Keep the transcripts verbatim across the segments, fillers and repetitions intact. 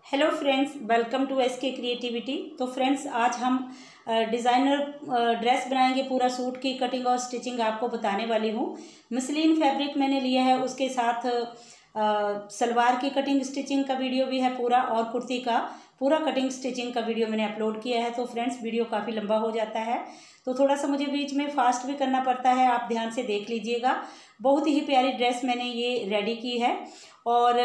Hello friends, welcome to S K creativity. तो friends, आज हम डिज़ाइनर ड्रेस बनाएंगे। पूरा सूट की कटिंग और स्टिचिंग आपको बताने वाली हूँ। मसलिन फैब्रिक मैंने लिया है, उसके साथ आ, सलवार की कटिंग स्टिचिंग का वीडियो भी है पूरा, और कुर्ती का पूरा कटिंग स्टिचिंग का वीडियो मैंने अपलोड किया है। तो फ्रेंड्स, वीडियो काफ़ी लंबा हो जाता है, तो थोड़ा सा मुझे बीच में फास्ट भी करना पड़ता है, आप ध्यान से देख लीजिएगा। बहुत ही प्यारी ड्रेस मैंने ये रेडी की है, और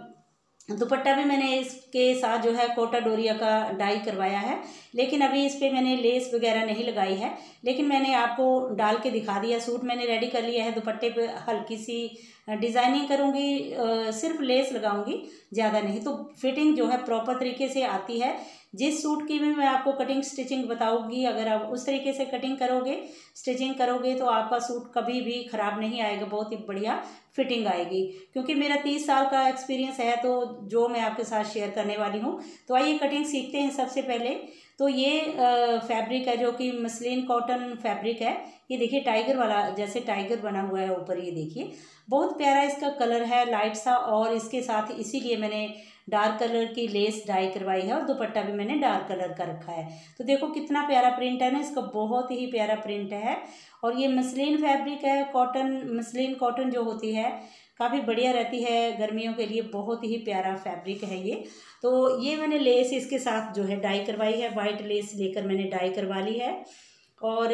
दुपट्टा भी मैंने इसके साथ जो है कोटा डोरिया का डाई करवाया है, लेकिन अभी इस पर मैंने लेस वगैरह नहीं लगाई है, लेकिन मैंने आपको डाल के दिखा दिया। सूट मैंने रेडी कर लिया है, दुपट्टे पे हल्की सी डिज़ाइनिंग करूँगी, सिर्फ लेस लगाऊंगी, ज़्यादा नहीं। तो फिटिंग जो है प्रॉपर तरीके से आती है। जिस सूट की भी मैं आपको कटिंग स्टिचिंग बताऊंगी, अगर आप उस तरीके से कटिंग करोगे, स्टिचिंग करोगे, तो आपका सूट कभी भी ख़राब नहीं आएगा, बहुत ही बढ़िया फिटिंग आएगी। क्योंकि मेरा तीस साल का एक्सपीरियंस है, तो जो मैं आपके साथ शेयर करने वाली हूँ। तो आइए कटिंग सीखते हैं। सबसे पहले तो ये फैब्रिक है, जो कि मसलिन कॉटन फैब्रिक है। ये देखिए टाइगर वाला, जैसे टाइगर बना हुआ है ऊपर, ये देखिए बहुत प्यारा इसका कलर है, लाइट सा। और इसके साथ इसीलिए मैंने डार्क कलर की लेस डाई करवाई है, और दुपट्टा भी मैंने डार्क कलर का रखा है। तो देखो कितना प्यारा प्रिंट है ना, इसका बहुत ही प्यारा प्रिंट है। और ये मसलिन फैब्रिक है, कॉटन मसलिन कॉटन जो होती है काफ़ी बढ़िया रहती है गर्मियों के लिए, बहुत ही प्यारा फैब्रिक है ये। तो ये मैंने लेस इसके साथ जो है डाई करवाई है, वाइट लेस लेकर मैंने डाई करवा ली है। और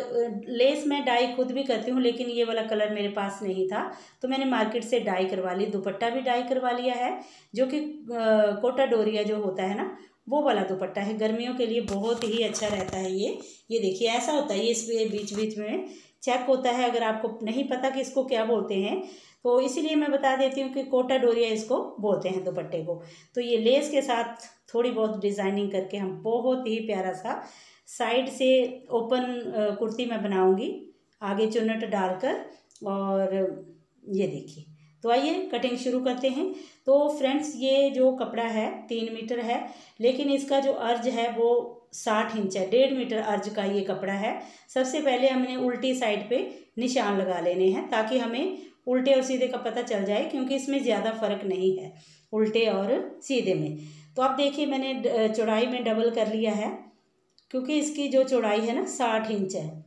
लेस मैं डाई खुद भी करती हूँ, लेकिन ये वाला कलर मेरे पास नहीं था, तो मैंने मार्केट से डाई करवा ली। दुपट्टा भी डाई करवा लिया है, जो कि कोटा डोरिया जो होता है ना, वो वाला दुपट्टा है। गर्मियों के लिए बहुत ही अच्छा रहता है ये। ये देखिए ऐसा होता है, ये इस बीच बीच में चेक होता है। अगर आपको नहीं पता कि इसको क्या बोलते हैं, तो इसीलिए मैं बता देती हूँ कि कोटा डोरिया इसको बोलते हैं दुपट्टे को। तो ये लेस के साथ थोड़ी बहुत डिज़ाइनिंग करके हम बहुत ही प्यारा सा साइड से ओपन कुर्ती में बनाऊंगी, आगे चुन्नट डालकर। और ये देखिए, तो आइए कटिंग शुरू करते हैं। तो फ्रेंड्स, ये जो कपड़ा है तीन मीटर है, लेकिन इसका जो अर्ज है वो साठ इंच है। डेढ़ मीटर अर्ज का ये कपड़ा है। सबसे पहले हमने उल्टी साइड पे निशान लगा लेने हैं, ताकि हमें उल्टे और सीधे का पता चल जाए, क्योंकि इसमें ज़्यादा फर्क नहीं है उल्टे और सीधे में। तो अब देखिए मैंने चौड़ाई में डबल कर लिया है, क्योंकि इसकी जो चौड़ाई है ना साठ इंच है।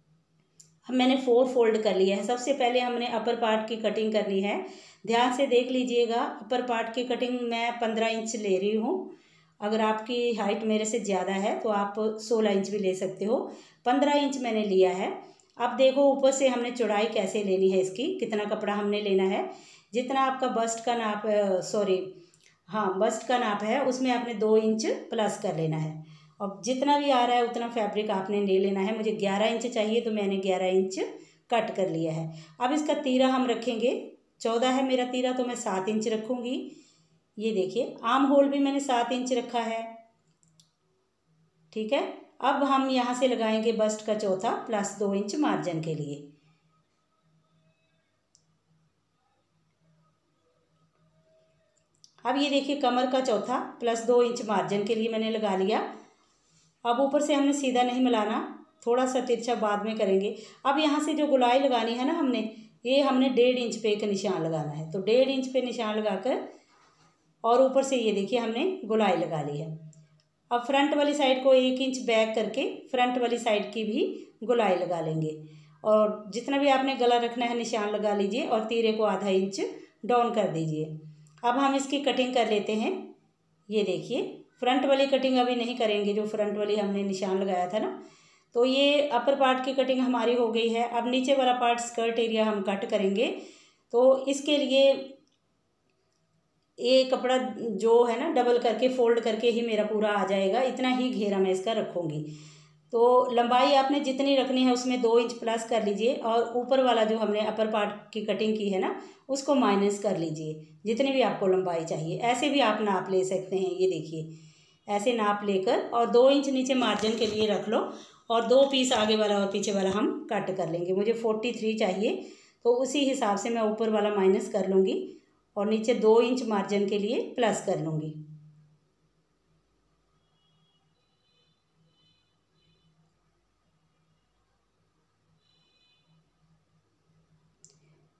अब मैंने फोर फोल्ड कर लिया है। सबसे पहले हमने अपर पार्ट की कटिंग करनी है। ध्यान से देख लीजिएगा, अपर पार्ट की कटिंग मैं पंद्रह इंच ले रही हूँ। अगर आपकी हाइट मेरे से ज़्यादा है तो आप सोलह इंच भी ले सकते हो। पंद्रह इंच मैंने लिया है। अब देखो ऊपर से हमने चौड़ाई कैसे लेनी है, इसकी कितना कपड़ा हमने लेना है। जितना आपका बस्ट का नाप, सॉरी हाँ बस्ट का नाप है, उसमें आपने दो इंच प्लस कर लेना है। अब जितना भी आ रहा है उतना फैब्रिक आपने ले लेना है। मुझे ग्यारह इंच चाहिए, तो मैंने ग्यारह इंच कट कर लिया है। अब इसका तीरा हम रखेंगे, चौदह है मेरा तीरा, तो मैं सात इंच रखूँगी। ये देखिए आर्म होल भी मैंने सात इंच रखा है, ठीक है। अब हम यहाँ से लगाएंगे बस्ट का चौथा प्लस दो इंच मार्जिन के लिए। अब ये देखिए कमर का चौथा प्लस दो इंच मार्जिन के लिए मैंने लगा लिया। अब ऊपर से हमने सीधा नहीं मिलाना, थोड़ा सा तिरछा बाद में करेंगे। अब यहाँ से जो गुलाई लगानी है ना हमने, ये हमने डेढ़ इंच पे एक निशान लगाना है। तो डेढ़ इंच पे निशान लगाकर, और ऊपर से ये देखिए हमने गुलाई लगा ली है। अब फ्रंट वाली साइड को एक इंच बैक करके फ्रंट वाली साइड की भी गुलाई लगा लेंगे। और जितना भी आपने गला रखना है निशान लगा लीजिए, और तीरे को आधा इंच डाउन कर दीजिए। अब हम इसकी कटिंग कर लेते हैं। ये देखिए फ्रंट वाली कटिंग अभी नहीं करेंगे, जो फ्रंट वाली हमने निशान लगाया था ना। तो ये अपर पार्ट की कटिंग हमारी हो गई है। अब नीचे वाला पार्ट स्कर्ट एरिया हम कट करेंगे। तो इसके लिए ये कपड़ा जो है ना डबल करके फोल्ड करके ही मेरा पूरा आ जाएगा, इतना ही घेरा मैं इसका रखूँगी। तो लंबाई आपने जितनी रखनी है उसमें दो इंच प्लस कर लीजिए, और ऊपर वाला जो हमने अपर पार्ट की कटिंग की है ना, उसको माइनस कर लीजिए, जितनी भी आपको लंबाई चाहिए। ऐसे भी आप नाप ले सकते हैं। ये देखिए ऐसे नाप लेकर, और दो इंच नीचे मार्जिन के लिए रख लो, और दो पीस आगे वाला और पीछे वाला हम कट कर लेंगे। मुझे फोर्टी थ्री चाहिए, तो उसी हिसाब से मैं ऊपर वाला माइनस कर लूँगी, और नीचे दो इंच मार्जिन के लिए प्लस कर लूँगी।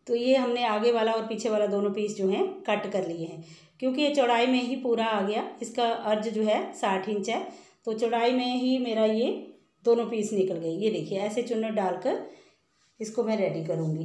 तो ये हमने आगे वाला और पीछे वाला दोनों पीस जो हैं कट कर लिए हैं, क्योंकि ये चौड़ाई में ही पूरा आ गया। इसका अर्ज जो है साठ इंच है, तो चौड़ाई में ही मेरा ये दोनों पीस निकल गए। ये देखिए ऐसे चुन्नट डालकर इसको मैं रेडी करूँगी।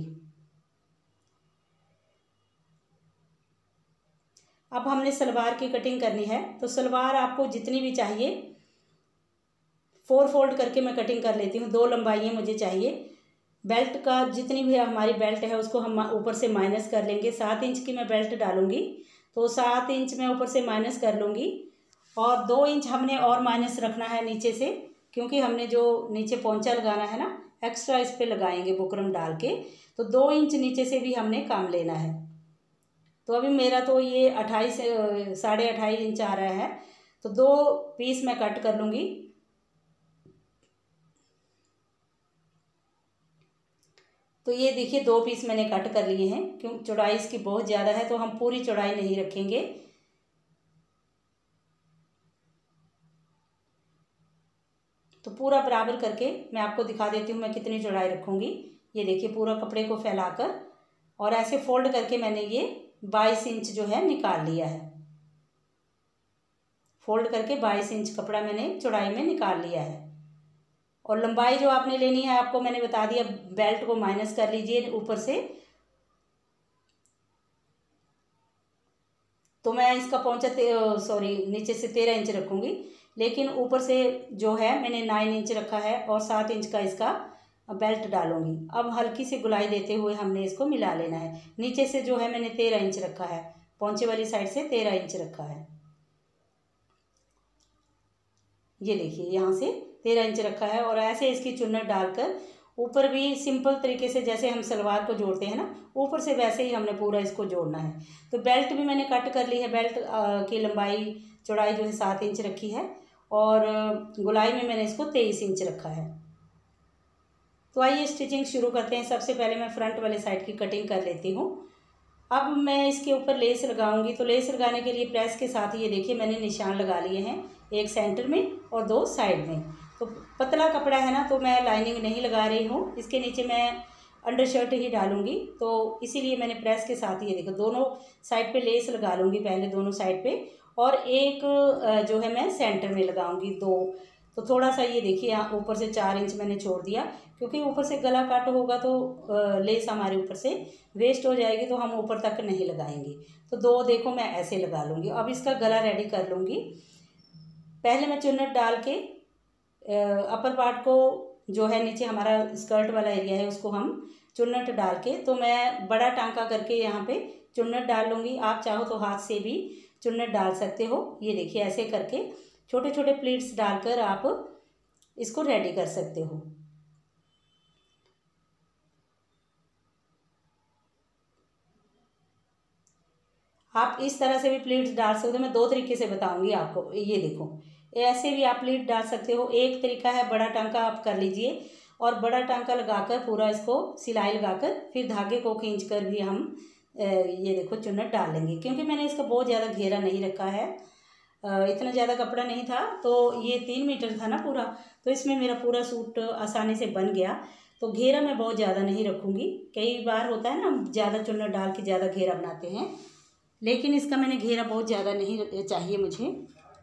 अब हमने सलवार की कटिंग करनी है, तो सलवार आपको जितनी भी चाहिए फोर फोल्ड करके मैं कटिंग कर लेती हूँ। दो लंबाइयाँ मुझे चाहिए। बेल्ट का जितनी भी हमारी बेल्ट है उसको हम ऊपर से माइनस कर लेंगे। सात इंच की मैं बेल्ट डालूँगी, तो सात इंच मैं ऊपर से माइनस कर लूँगी और दो इंच हमने और माइनस रखना है नीचे से, क्योंकि हमने जो नीचे पोंचा लगाना है ना एक्स्ट्रा इस पर लगाएंगे बुकरम डाल के, तो दो इंच नीचे से भी हमने काम लेना है। तो अभी मेरा तो ये अट्ठाईस साढ़े अट्ठाईस इंच आ रहा है, तो दो पीस मैं कट कर लूँगी। तो ये देखिए दो पीस मैंने कट कर लिए हैं, क्योंकि चौड़ाई इसकी बहुत ज़्यादा है तो हम पूरी चौड़ाई नहीं रखेंगे। तो पूरा बराबर करके मैं आपको दिखा देती हूँ मैं कितनी चौड़ाई रखूँगी। ये देखिए पूरा कपड़े को फैलाकर और ऐसे फोल्ड करके मैंने ये बाईस इंच जो है निकाल लिया है। फोल्ड करके बाईस इंच कपड़ा मैंने चौड़ाई में निकाल लिया है। और लंबाई जो आपने लेनी है आपको मैंने बता दिया, बेल्ट को माइनस कर लीजिए ऊपर से। तो मैं इसका पहुंचा सॉरी नीचे से तेरह इंच रखूँगी, लेकिन ऊपर से जो है मैंने नाइन इंच रखा है और सात इंच का इसका बेल्ट डालूंगी। अब हल्की सी गुलाई देते हुए हमने इसको मिला लेना है। नीचे से जो है मैंने तेरह इंच रखा है, पहुंचे वाली साइड से तेरह इंच रखा है। ये देखिए यहाँ से तेरह इंच रखा है और ऐसे इसकी चुन्नट डालकर ऊपर भी सिंपल तरीके से जैसे हम सलवार को जोड़ते हैं ना, ऊपर से वैसे ही हमने पूरा इसको जोड़ना है। तो बेल्ट भी मैंने कट कर ली है। बेल्ट की लंबाई चौड़ाई जो है सात इंच रखी है और गुलाई में मैंने इसको तेईस इंच रखा है। तो आइए स्टिचिंग शुरू करते हैं। सबसे पहले मैं फ्रंट वाले साइड की कटिंग कर लेती हूँ। अब मैं इसके ऊपर लेस लगाऊंगी, तो लेस लगाने के लिए प्रेस के साथ ये देखिए मैंने निशान लगा लिए हैं, एक सेंटर में और दो साइड में। तो पतला कपड़ा है ना, तो मैं लाइनिंग नहीं लगा रही हूँ, इसके नीचे मैं अंडर शर्ट ही डालूंगी, तो इसीलिए मैंने प्रेस के साथ ये देखो दोनों साइड पे लेस लगा लूँगी पहले दोनों साइड पे, और एक जो है मैं सेंटर में लगाऊंगी दो। तो थोड़ा सा ये देखिए यहाँ ऊपर से चार इंच मैंने छोड़ दिया, क्योंकि ऊपर से गला कट होगा तो लेस हमारे ऊपर से वेस्ट हो जाएगी, तो हम ऊपर तक नहीं लगाएंगे। तो दो देखो मैं ऐसे लगा लूँगी। अब इसका गला रेडी कर लूँगी। पहले मैं चुन्नट डाल के अपर पार्ट को जो है नीचे हमारा स्कर्ट वाला एरिया है उसको हम चुन्नट डाल के, तो मैं बड़ा टांका करके यहाँ पे चुन्नट डाल लूँगी। आप चाहो तो हाथ से भी चुन्नट डाल सकते हो। ये देखिए ऐसे करके छोटे छोटे प्लीट्स डालकर आप इसको रेडी कर सकते हो। आप इस तरह से भी प्लीट्स डाल सकते हो, मैं दो तरीके से बताऊंगी आपको। ये देखो ऐसे भी आप प्लीट डाल सकते हो। एक तरीका है बड़ा टांका आप कर लीजिए और बड़ा टांका लगाकर पूरा इसको सिलाई लगाकर फिर धागे को खींच कर भी हम ये देखो चुन्नट डाल लेंगे। क्योंकि मैंने इसका बहुत ज़्यादा घेरा नहीं रखा है, इतना ज़्यादा कपड़ा नहीं था, तो ये तीन मीटर था ना पूरा, तो इसमें मेरा पूरा सूट आसानी से बन गया। तो घेरा मैं बहुत ज़्यादा नहीं रखूँगी। कई बार होता है ना हम ज़्यादा चुन्नट डाल के ज़्यादा घेरा बनाते हैं, लेकिन इसका मैंने घेरा बहुत ज़्यादा नहीं चाहिए मुझे।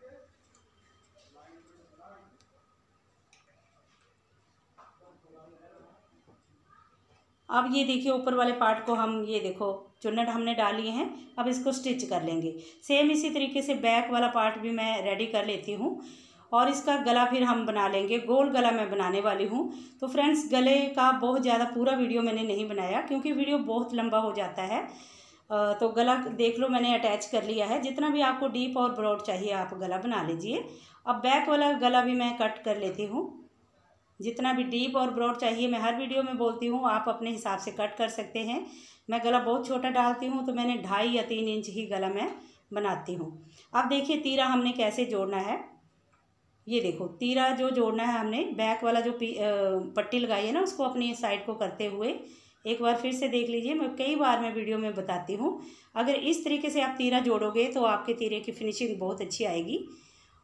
अब ये देखिए ऊपर वाले पार्ट को हम ये देखो चुन्नट हमने डाल लिए हैं, अब इसको स्टिच कर लेंगे। सेम इसी तरीके से बैक वाला पार्ट भी मैं रेडी कर लेती हूँ और इसका गला फिर हम बना लेंगे। गोल गला मैं बनाने वाली हूँ। तो फ्रेंड्स गले का बहुत ज़्यादा पूरा वीडियो मैंने नहीं बनाया, क्योंकि वीडियो बहुत लंबा हो जाता है। तो गला देख लो मैंने अटैच कर लिया है। जितना भी आपको डीप और ब्रॉड चाहिए आप गला बना लीजिए। अब बैक वाला गला भी मैं कट कर लेती हूँ। जितना भी डीप और ब्रॉड चाहिए मैं हर वीडियो में बोलती हूँ, आप अपने हिसाब से कट कर सकते हैं। मैं गला बहुत छोटा डालती हूँ, तो मैंने ढाई या तीन इंच ही गला मैं बनाती हूँ। अब देखिए तीरा हमने कैसे जोड़ना है। ये देखो तीरा जो जोड़ना है हमने, बैक वाला जो पट्टी लगाई है ना उसको अपनी साइड को करते हुए एक बार फिर से देख लीजिए। मैं कई बार मैं वीडियो में बताती हूँ। अगर इस तरीके से आप तीरा जोड़ोगे तो आपके तीरे की फिनिशिंग बहुत अच्छी आएगी।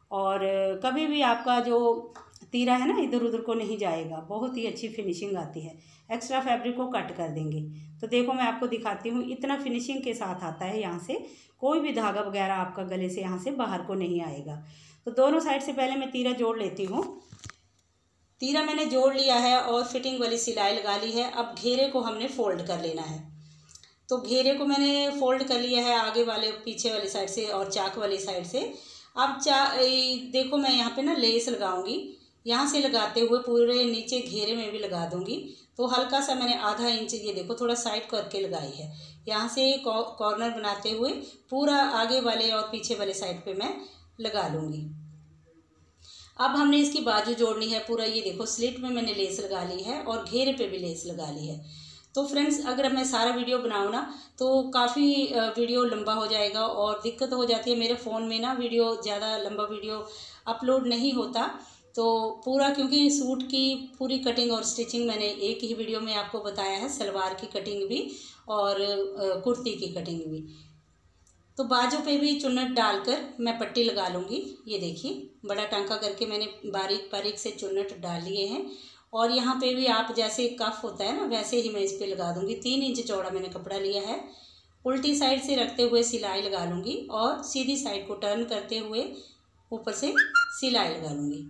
और कभी भी आपका जो तीरा है ना इधर उधर को नहीं जाएगा, बहुत ही अच्छी फिनिशिंग आती है। एक्स्ट्रा फैब्रिक को कट कर देंगे। तो देखो मैं आपको दिखाती हूँ, इतना फिनिशिंग के साथ आता है। यहाँ से कोई भी धागा वगैरह आपका गले से यहाँ से बाहर को नहीं आएगा। तो दोनों साइड से पहले मैं तीरा जोड़ लेती हूँ। तीरा मैंने जोड़ लिया है और फिटिंग वाली सिलाई लगा ली है। अब घेरे को हमने फोल्ड कर लेना है। तो घेरे को मैंने फोल्ड कर लिया है आगे वाले पीछे वाली साइड से और चाक वाली साइड से। अब चा देखो मैं यहाँ पे ना लेस लगाऊंगी, यहाँ से लगाते हुए पूरे नीचे घेरे में भी लगा दूंगी। तो हल्का सा मैंने आधा इंच, ये देखो थोड़ा साइड करके लगाई है। यहाँ से कॉर्नर बनाते हुए पूरा आगे वाले और पीछे वाले साइड पे मैं लगा लूँगी। अब हमने इसकी बाजू जोड़नी है पूरा। ये देखो स्लिट में मैंने लेस लगा ली है और घेरे पे भी लेस लगा ली है। तो फ्रेंड्स अगर मैं सारा वीडियो बनाऊँ ना तो काफ़ी वीडियो लंबा हो जाएगा और दिक्कत हो जाती है। मेरे फ़ोन में ना वीडियो ज़्यादा लंबा वीडियो अपलोड नहीं होता। तो पूरा, क्योंकि सूट की पूरी कटिंग और स्टिचिंग मैंने एक ही वीडियो में आपको बताया है, सलवार की कटिंग भी और कुर्ती की कटिंग भी। तो बाजू पे भी चुन्नट डालकर मैं पट्टी लगा लूँगी। ये देखिए बड़ा टांका करके मैंने बारीक बारीक से चुन्नट डाल लिए हैं। और यहाँ पे भी आप जैसे कफ होता है ना वैसे ही मैं इस पे लगा दूँगी। तीन इंच चौड़ा मैंने कपड़ा लिया है। उल्टी साइड से रखते हुए सिलाई लगा लूँगी और सीधी साइड को टर्न करते हुए ऊपर से सिलाई लगा लूँगी।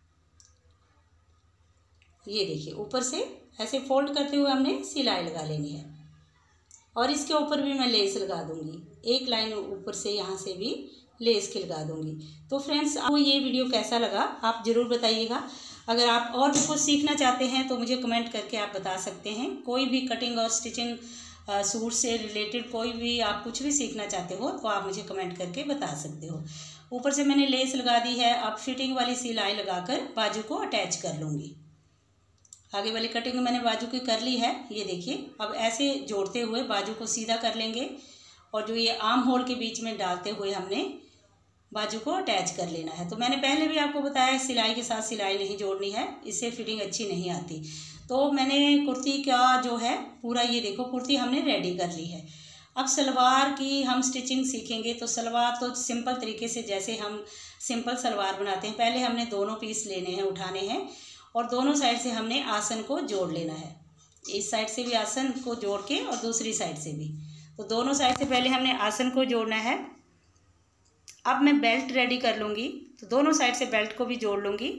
ये देखिए ऊपर से ऐसे फोल्ड करते हुए हमने सिलाई लगा लेनी है और इसके ऊपर भी मैं लेस लगा दूंगी। एक लाइन ऊपर से यहाँ से भी लेस की लगा दूंगी। तो फ्रेंड्स आपको ये वीडियो कैसा लगा आप ज़रूर बताइएगा। अगर आप और भी कुछ सीखना चाहते हैं तो मुझे कमेंट करके आप बता सकते हैं। कोई भी कटिंग और स्टिचिंग सूट से रिलेटेड कोई भी आप कुछ भी सीखना चाहते हो तो आप मुझे कमेंट करके बता सकते हो। ऊपर से मैंने लेस लगा दी है। अब फिटिंग वाली सिलाई लगाकर बाजू को अटैच कर लूँगी। आगे वाली कटिंग मैंने बाजू की कर ली है। ये देखिए अब ऐसे जोड़ते हुए बाजू को सीधा कर लेंगे और जो ये आर्म होल के बीच में डालते हुए हमने बाजू को अटैच कर लेना है। तो मैंने पहले भी आपको बताया सिलाई के साथ सिलाई नहीं जोड़नी है, इससे फिटिंग अच्छी नहीं आती। तो मैंने कुर्ती का जो है पूरा, ये देखो कुर्ती हमने रेडी कर ली है। अब सलवार की हम स्टिचिंग सीखेंगे। तो सलवार तो सिंपल तरीके से जैसे हम सिंपल सलवार बनाते हैं, पहले हमने दोनों पीस लेने हैं, उठाने हैं और दोनों साइड से हमने आसन को जोड़ लेना है। इस साइड से भी आसन को जोड़ के और दूसरी साइड से भी। तो दोनों साइड से पहले हमने आसन को जोड़ना है। अब मैं बेल्ट रेडी कर लूँगी। तो दोनों साइड से बेल्ट को भी जोड़ लूँगी।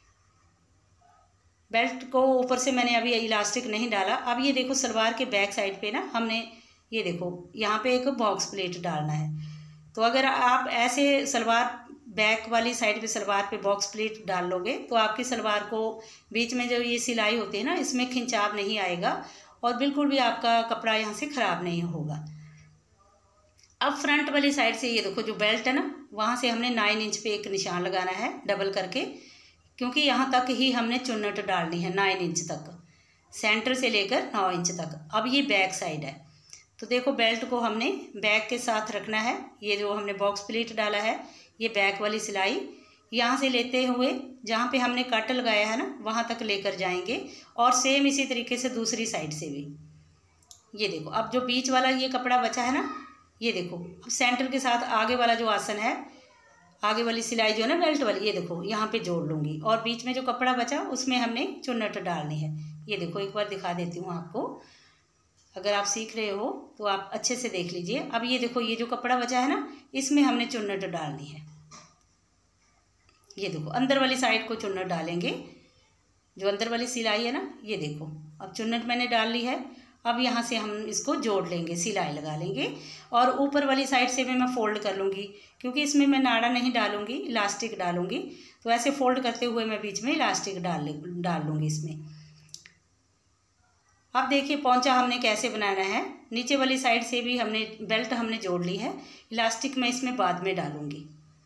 बेल्ट को ऊपर से मैंने अभी इलास्टिक नहीं डाला। अब ये देखो सलवार के बैक साइड पे ना हमने, ये देखो यहाँ पे एक बॉक्स प्लेट डालना है। तो अगर आप ऐसे सलवार बैक वाली साइड पे सलवार पे बॉक्स प्लेट डाल लोगे तो आपकी सलवार को बीच में जो ये सिलाई होती है ना इसमें खिंचाव नहीं आएगा और बिल्कुल भी आपका कपड़ा यहाँ से ख़राब नहीं होगा। अब फ्रंट वाली साइड से ये देखो जो बेल्ट है ना वहाँ से हमने नाइन इंच पे एक निशान लगाना है डबल करके, क्योंकि यहाँ तक ही हमने चुन्नट डालनी है नाइन इंच तक, सेंटर से लेकर नौ इंच तक। अब ये बैक साइड है। तो देखो बेल्ट को हमने बैक के साथ रखना है। ये जो हमने बॉक्स प्लेट डाला है ये बैक वाली सिलाई यहाँ से लेते हुए जहाँ पे हमने कट लगाया है ना वहाँ तक लेकर जाएंगे और सेम इसी तरीके से दूसरी साइड से भी। ये देखो अब जो बीच वाला ये कपड़ा बचा है ना, ये देखो अब सेंटर के साथ आगे वाला जो आसन है, आगे वाली सिलाई जो है ना बेल्ट वाली, ये देखो यहाँ पे जोड़ लूँगी और बीच में जो कपड़ा बचा उसमें हमने चुन्नट डालनी है। ये देखो एक बार दिखा देती हूँ आपको, अगर आप सीख रहे हो तो आप अच्छे से देख लीजिए। अब ये देखो ये जो कपड़ा बचा है ना इसमें हमने चुन्नट डालनी है। ये देखो अंदर वाली साइड को चुन्नट डालेंगे, जो अंदर वाली सिलाई है ना, ये देखो अब चुन्नट मैंने डाल ली है। अब यहाँ से हम इसको जोड़ लेंगे, सिलाई लगा लेंगे और ऊपर वाली साइड से भी मैं फोल्ड कर लूँगी, क्योंकि इसमें मैं नाड़ा नहीं डालूँगी, इलास्टिक डालूँगी। तो ऐसे फोल्ड करते हुए मैं बीच में इलास्टिक डाल डाल लूँगी इसमें। अब देखिए पोंचा हमने कैसे बनाना है। नीचे वाली साइड से भी हमने बेल्ट हमने जोड़ ली है, इलास्टिक मैं इसमें बाद में डालूँगी।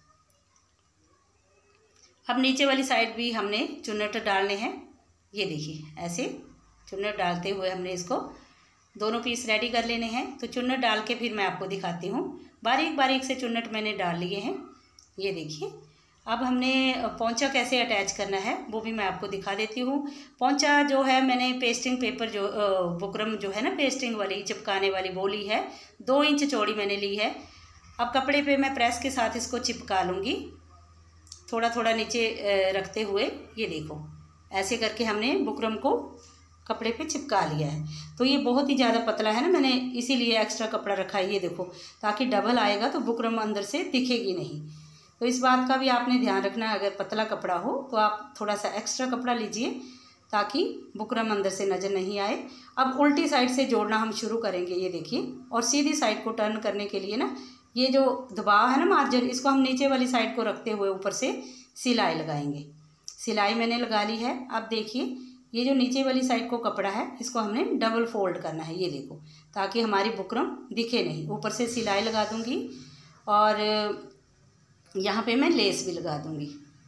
अब नीचे वाली साइड भी हमने चुन्नट डालने हैं। ये देखिए ऐसे चुन्नट डालते हुए हमने इसको दोनों पीस रेडी कर लेने हैं। तो चुन्नट डाल के फिर मैं आपको दिखाती हूँ। बारीक बारीक से चुन्नट मैंने डाल लिए हैं। ये देखिए अब हमने पोंचा कैसे अटैच करना है वो भी मैं आपको दिखा देती हूँ। पोंचा जो है मैंने पेस्टिंग पेपर जो बुकरम जो है ना पेस्टिंग वाली चिपकाने वाली वो ली है, दो इंच चौड़ी मैंने ली है। अब कपड़े पे मैं प्रेस के साथ इसको चिपका लूँगी। थोड़ा थोड़ा नीचे रखते हुए ये देखो ऐसे करके हमने बुकरम को कपड़े पे चिपका लिया है। तो ये बहुत ही ज़्यादा पतला है ना, मैंने इसीलिए एक्स्ट्रा कपड़ा रखा है, ये देखो, ताकि डबल आएगा तो बुकरम अंदर से दिखेगी नहीं। तो इस बात का भी आपने ध्यान रखना है, अगर पतला कपड़ा हो तो आप थोड़ा सा एक्स्ट्रा कपड़ा लीजिए ताकि बुकरम अंदर से नज़र नहीं आए। अब उल्टी साइड से जोड़ना हम शुरू करेंगे, ये देखिए, और सीधी साइड को टर्न करने के लिए ना ये जो दबाव है ना मार्जिन, इसको हम नीचे वाली साइड को रखते हुए ऊपर से सिलाई लगाएंगे। सिलाई मैंने लगा ली है। अब देखिए ये जो नीचे वाली साइड को कपड़ा है इसको हमने डबल फोल्ड करना है, ये देखो, ताकि हमारी बुकरम दिखे नहीं। ऊपर से सिलाई लगा दूंगी और यहाँ पे मैं लेस भी लगा दूंगी।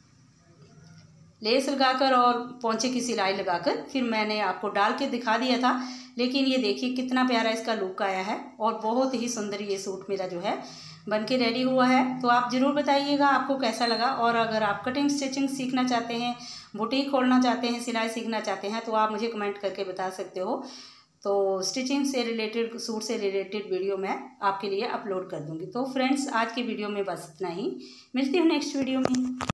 लेस लगाकर और पोंचे की सिलाई लगाकर फिर मैंने आपको डाल के दिखा दिया था, लेकिन ये देखिए कितना प्यारा इसका लुक आया है और बहुत ही सुंदर ये सूट मेरा जो है बन के रेडी हुआ है। तो आप ज़रूर बताइएगा आपको कैसा लगा, और अगर आप कटिंग स्टिचिंग सीखना चाहते हैं, बुटीक खोलना चाहते हैं, सिलाई सीखना चाहते हैं तो आप मुझे कमेंट करके बता सकते हो। तो स्टिचिंग से रिलेटेड, सूट से रिलेटेड वीडियो मैं आपके लिए अपलोड कर दूँगी। तो फ्रेंड्स आज की वीडियो में बस इतना ही, मिलती हूँ नेक्स्ट वीडियो में।